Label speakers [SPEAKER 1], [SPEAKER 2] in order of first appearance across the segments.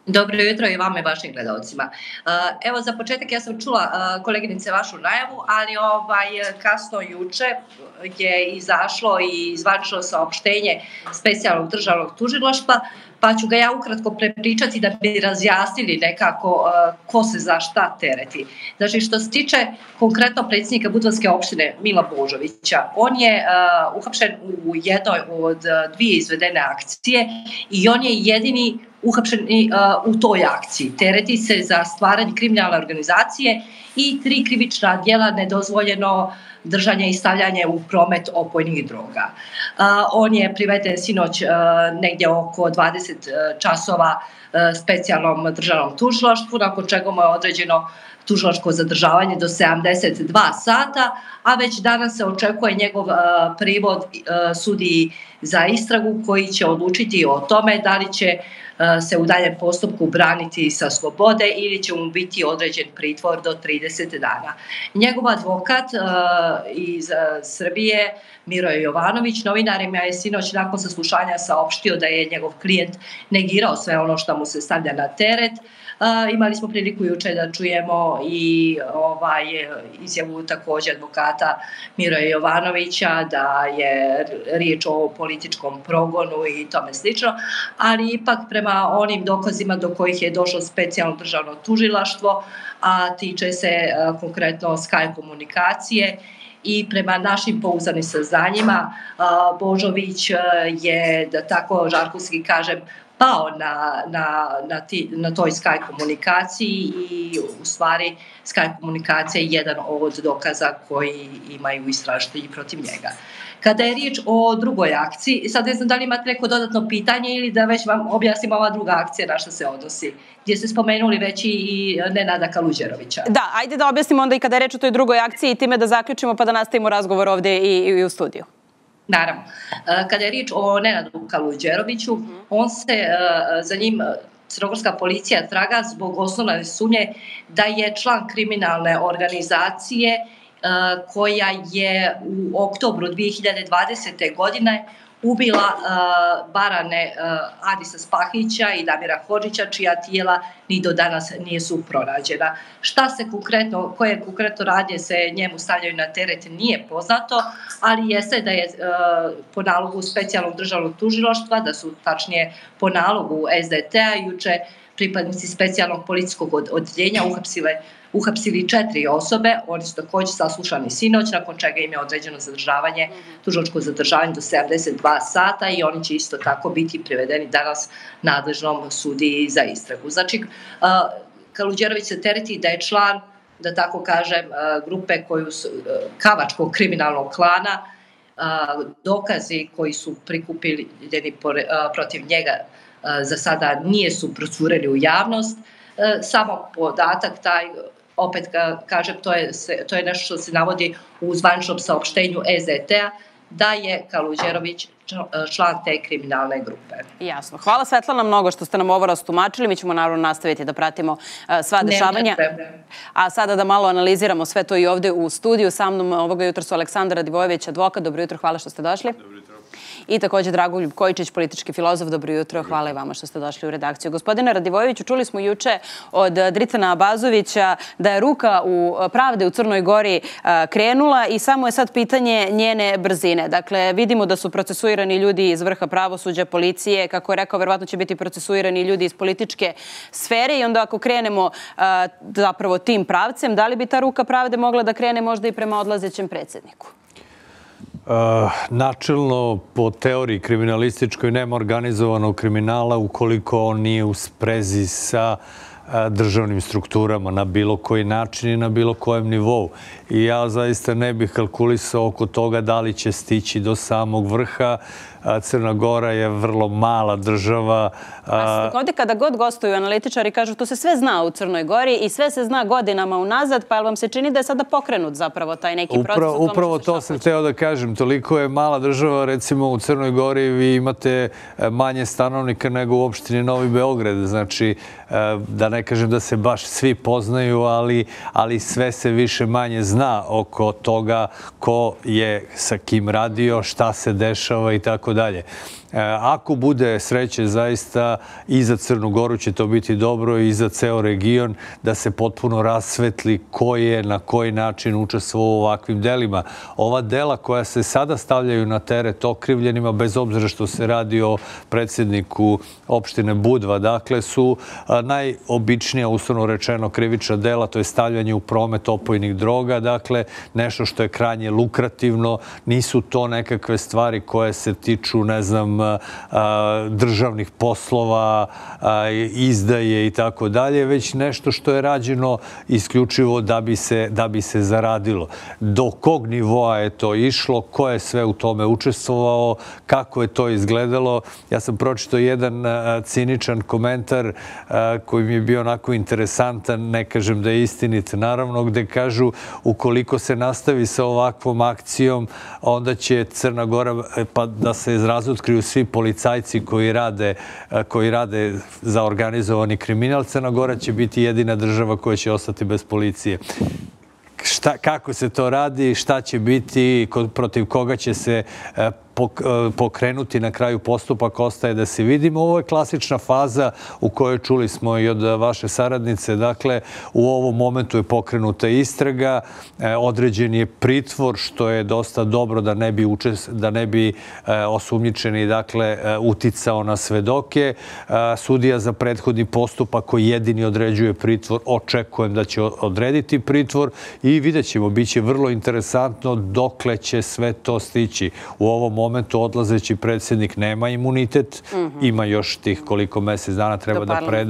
[SPEAKER 1] Dobro jutro i vama i vašim gledalcima. Evo za početak ja sam čula koleginice vašu najavu, ali kasno juče je izašlo i zvanično saopštenje specijalnog državnog tužilaštva, pa ću ga ja ukratko prepričati da bi razjasnili nekako ko se za šta tereti. Znači što se tiče konkretno predsjednika Budvanske opštine Mila Božovića, on je uhapšen u jednoj od dvije izvedene akcije i on je jedini uhapšen u toj akciji. Tereti se za stvaranje kriminalne organizacije i 3 krivična djela nedozvoljeno držanje i stavljanje u promet opojnih droga. On je priveden sinoć negdje oko 20 časova specijalnom državnom tužilaštvu, nakon čega mu je određeno tužilačko zadržavanje do 72 sata, a već danas se očekuje njegov privod sudiji za istragu koji će odlučiti o tome da li će se u daljem postupku braniti sa slobode ili će mu biti određen pritvor do 30 dana. Njegov advokat iz Srbije, Miroje Jovanović, novinarima je sinoć nakon saslušanja saopštio da je njegov klijent negirao sve ono što mu se stavlja na teret. Imali smo priliku juče da čujemo i izjavu također advokata Miroja Jovanovića da je riječ o političkom progonu i tome slično, ali ipak prema onim dokazima do kojih je došlo specijalno državno tužilaštvo, a tiče se konkretno Skype komunikacije, i prema našim pouzdanim saznanjima Božović je, da tako žargonski kažem, pao na toj Skype komunikaciji i u stvari Skype komunikacija je jedan od dokaza koji imaju istražitelji protiv njega. Kada je riječ o drugoj akciji, sad ne znam da li imate neko dodatno pitanje ili da već vam objasnim ova druga akcija na što se odnosi, gdje ste spomenuli već i Nenada Kaluđerovića.
[SPEAKER 2] Da, ajde da objasnimo onda i kada je riječ o toj drugoj akciji i time da zaključimo pa da nastavimo razgovor ovdje i u studiju.
[SPEAKER 1] Naravno. Kada je riječ o Nenadu Kaluđeroviću, za njim crnogorska policija traga zbog osnovne sumnje da je član kriminalne organizacije koja je u oktobru 2020. godine ubila Barane Adisa Spahića i Damira Hodžića, čija tijela ni do danas nisu pronađena. Koje konkretno radnje se njemu stavljaju na teret nije poznato, ali jeste da je po nalogu specijalnog državnog tužilaštva, da su tačnije po nalogu SDT-a juče pripadnici specijalnog policijskog odjeljenja uhapsili 4 osobe. Oni su također saslušani sinoć, nakon čega im je određeno zadržavanje, tužilačko zadržavanje do 72 sata i oni će isto tako biti privedeni danas nadležnom sudiji za istragu. Znači, Kaluđerović se tereti da je član, da tako kažem, grupe kavačkog kriminalnog klana. Dokazi koji su prikupljeni protiv njega za sada nisu procureli u javnost. Samo podatak taj, opet kažem, to je nešto što se navodi u zvaničnom saopštenju SDT-a, da je Kaluđerović član te kriminalne grupe.
[SPEAKER 2] Jasno. Hvala Svetlana mnogo što ste nam ovo rastumačili. Mi ćemo naravno nastaviti da pratimo sva dešavanja. A sada da malo analiziramo sve to i ovdje u studiju. Sa mnom ovoga jutra su Aleksandar Radivojević, advokat. Dobro jutro, hvala što ste došli. Dobro jutro. I također Dragoljub Kojičić, politički filozof. Dobro jutro, hvala i vama što ste došli u redakciju. Gospodine Radivojeviću, čuli smo juče od Dricana Abazovića da je ruka pravde u Crnoj Gori krenula i samo je sad pitanje njene brzine. Dakle, vidimo da su procesuirani ljudi iz vrha pravosuđa, policije, kako je rekao, verovatno će biti procesuirani ljudi iz političke sfere i onda ako krenemo zapravo tim pravcem, da li bi ta ruka pravde mogla da krene možda i prema odlazećem predsjedniku?
[SPEAKER 3] Načelno, po teoriji kriminalističkoj, nema organizovanog kriminala ukoliko on nije u sprezi sa državnim strukturama na bilo koji način i na bilo kojem nivou. I ja zaista ne bih kalkulisao oko toga da li će stići do samog vrha. Crna Gora je vrlo mala država.
[SPEAKER 2] Ovdje kada god gostuju analitičari kažu to se sve zna u Crnoj Gori i sve se zna godinama unazad, pa vam se čini da je sada pokrenut zapravo taj neki proces?
[SPEAKER 3] Upravo to sam hteo da kažem. Toliko je mala država, recimo u Crnoj Gori vi imate manje stanovnika nego u opštini Novi Beograd. Znači, da ne kažem da se baš svi poznaju, ali sve se više manje zna oko toga ko je sa kim radio, šta se dešava i tako dalje. Ako bude sreće zaista i za Crnu Goru će to biti dobro i za ceo region da se potpuno rasvetli ko je na koji način učestvovao u ovakvim delima. Ova dela koja se sada stavljaju na teret okrivljenima, bez obzira što se radi o predsjedniku opštine Budva, dakle su najobičnija, uslovno rečeno, krivična dela, to je stavljanje u promet opojnih droga, dakle nešto što je krajnje lukrativno. Nisu to nekakve stvari koje se tiču, ne znam, državnih poslova, izdaje i tako dalje, već nešto što je rađeno isključivo da bi se zaradilo. Do kog nivoa je to išlo, ko je sve u tome učestvovao, kako je to izgledalo. Ja sam pročitao jedan ciničan komentar koji mi je bio onako interesantan, ne kažem da je istinit, naravno, gde kažu ukoliko se nastavi sa ovakvom akcijom, onda će Crna Gora, pa da se razotkriju svi policajci koji rade za organizovani kriminal, Crna Gora će biti jedina država koja će ostati bez policije. Kako se to radi, šta će biti, protiv koga će se pokrenuti na kraju postupak, ostaje da se vidimo. Ovo je klasična faza u kojoj čuli smo i od vaše saradnice. Dakle, u ovom momentu je pokrenuta istraga, određen je pritvor, što je dosta dobro da ne bi osumnjičeni uticao na svedoke. Sudija za prethodni postupak koji jedini određuje pritvor, očekujem da će odrediti pritvor i vidjet ćemo, bit će vrlo interesantno dokle će sve to stići. U ovom momentu odlazeći predsjednik nema imunitet, ima još tih koliko mesec dana treba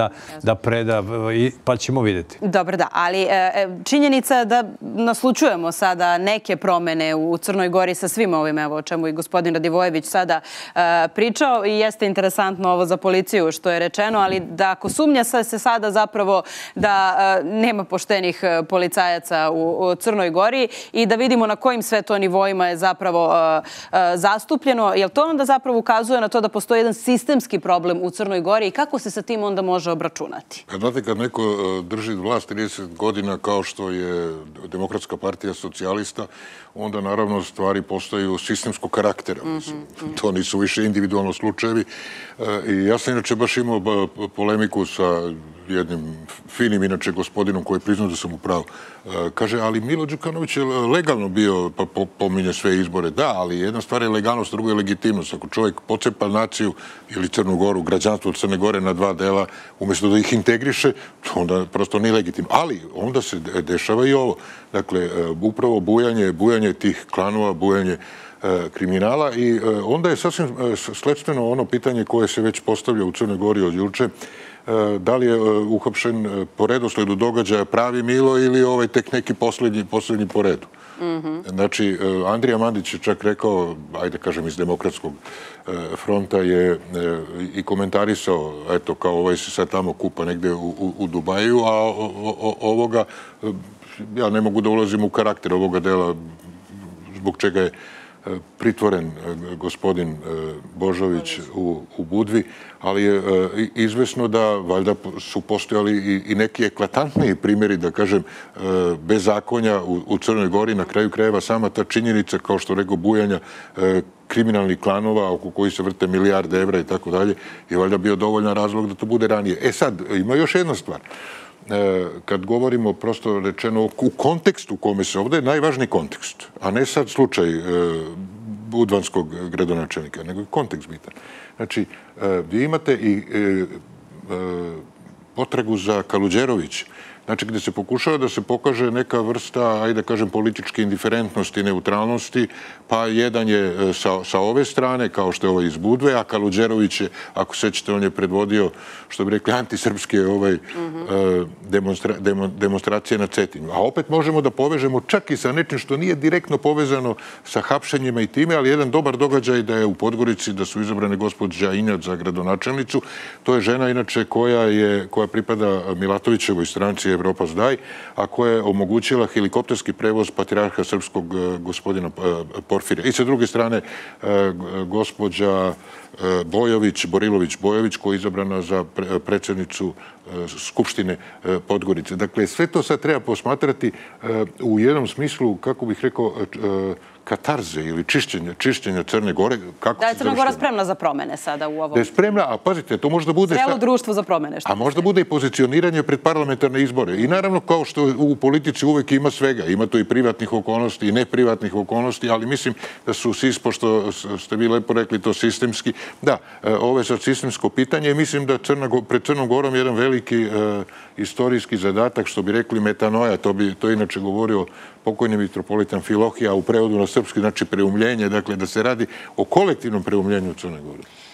[SPEAKER 3] da preda, pa ćemo vidjeti.
[SPEAKER 2] Dobro, da, ali činjenica je da naslučujemo sada neke promene u Crnoj Gori sa svim ovim, evo o čemu i gospodin Radivojević sada pričao, i jeste interesantno ovo za policiju što je rečeno, ali da ako sumnja se sada zapravo da nema poštenih policajaca u Crnoj Gori i da vidimo na kojim sve to nivoima je zapravo zastupljeno, jel to onda zapravo ukazuje na to da postoji jedan sistemski problem u Crnoj Gori i kako se sa tim onda može obračunati?
[SPEAKER 4] Znate, kad neko drži vlast 30 godina kao što je Demokratska partija socijalista, onda naravno stvari postaju sistemskog karaktera. To nisu više individualno slučajevi. I ja sam inače baš imao polemiku sa jednim finim inače gospodinom koji je priznao da sam u pravu. Kaže, ali Milo Đukanović je legalno bio, pa pominje sve izbore. Da, ali jedna stvar je legalnost, druga je legitimnost. Ako čovjek pocepa naciju ili Crnu Goru, građanstvo Crne Gore na dva dela, umjesto da ih integriše, onda prosto nije legitimno. Ali onda se dešava i ovo. Dakle, upravo bujanje tih klanova, bujanje kriminala i onda je sasvim sledstveno ono pitanje koje se već postavlja u Crnoj Gori od juče, da li je uhapšen po redosledu događaja pravi Milo ili ovaj tek neki poslednji po redu. Znači, Andrija Mandić je čak rekao, ajde kažem iz Demokratskog fronta, je i komentarisao, eto, kao ovaj se sad tamo kupa negde u Dubaju, a ovoga, ja ne mogu da ulazim u karakter ovoga dela zbog čega je pritvoren gospodin Božović u Budvi, ali je izvesno da valjda su postojali i neki eklatantniji primjeri, da kažem, bezakonja u Crnoj Gori. Na kraju krajeva sama ta činjenica, kao što rekao, bujanja kriminalnih klanova oko koji se vrte milijarde evra i tako dalje, je valjda bio dovoljan razlog da to bude ranije. Sad, ima još jedna stvar. Kad govorimo prosto rečeno u kontekstu u kome se ovdje je najvažniji kontekst, a ne sad slučaj budvanskog gradonačelnika, nego je kontekst bitan. Znači, vi imate i potragu za Kaluđerović, znači gdje se pokušava da se pokaže neka vrsta, ajde kažem, političke indiferentnosti, neutralnosti, pa jedan je sa ove strane, kao što je ovaj iz Budve, a Kaluđerović je, ako sećate, on je predvodio, što bi rekli, antisrpske demonstracije na Cetinju. A opet možemo da povežemo čak i sa nečim što nije direktno povezano sa hapšenjima i time, ali jedan dobar događaj da je u Podgorici, da su izabrane gospođa Injac za gradonačelnicu. To je žena, inače, koja pripada Milatovićevoj stranci Evropa zdaj, a koja je omogućila helikopterski prevoz patrijarha srpskog gospodina Porfirija. I sa druge strane, gospođa Borilović-Bojović, koja je izabrana za predsjednicu Skupštine Podgorice. Dakle, sve to sad treba posmatrati u jednom smislu, kako bih rekao, katarze ili čišćenja Crne Gore.
[SPEAKER 2] Da je Crna Gora spremna za promene sada u ovom...
[SPEAKER 4] Da je spremna, a pazite, to možda bude...
[SPEAKER 2] Zrelo društvo za promene.
[SPEAKER 4] A možda bude i pozicioniranje pred parlamentarne izbore. I naravno, kao što u politici uvek ima svega. Ima tu i privatnih okolnosti i neprivatnih okolnosti, ali mislim da su pošto ste vi lepo rekli to sistemski, da, ovo je sad sistemsko pitanje i mislim da pred Crnom Gorom je jedan veliki istorijski zadatak, što bi rekli metanoja, to je inače govorio pokojni mitropolitan Filohija u prevodu na srpski, znači preumljenje, dakle da se radi o kolektivnom preumljenju Crne Gore.